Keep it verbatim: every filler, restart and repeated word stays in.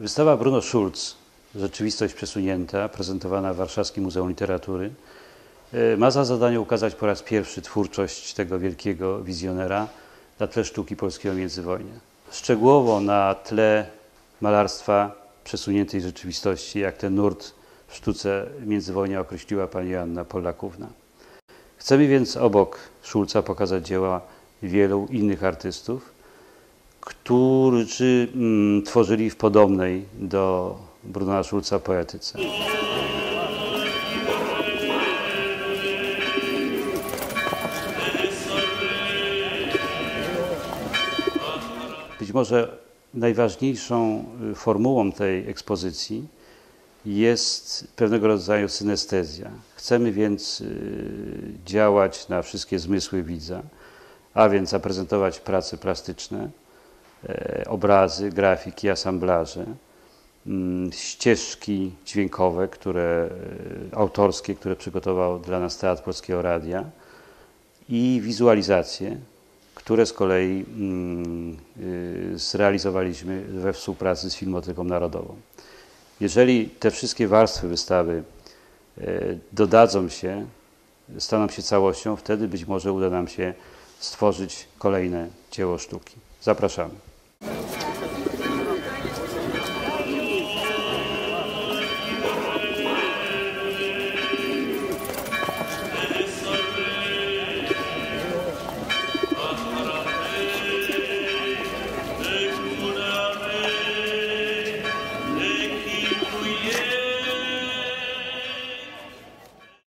Wystawa Bruno Schulz, Rzeczywistość przesunięta, prezentowana w Warszawskim Muzeum Literatury, ma za zadanie ukazać po raz pierwszy twórczość tego wielkiego wizjonera na tle sztuki polskiego międzywojnia. Szczegółowo na tle malarstwa przesuniętej rzeczywistości, jak ten nurt w sztuce międzywojnia określiła pani Joanna Pollakówna. Chcemy więc obok Schulza pokazać dzieła wielu innych artystów, którzy mm, tworzyli w podobnej do Brunona Schulza poetyce. Być może najważniejszą formułą tej ekspozycji jest pewnego rodzaju synestezja. Chcemy więc działać na wszystkie zmysły widza, a więc zaprezentować prace plastyczne, obrazy, grafiki, asamblaże, ścieżki dźwiękowe, które, autorskie, które przygotował dla nas Teatr Polskiego Radia i wizualizacje, które z kolei zrealizowaliśmy we współpracy z Filmoteką Narodową. Jeżeli te wszystkie warstwy wystawy dodadzą się, staną się całością, wtedy być może uda nam się stworzyć kolejne dzieło sztuki. Zapraszamy.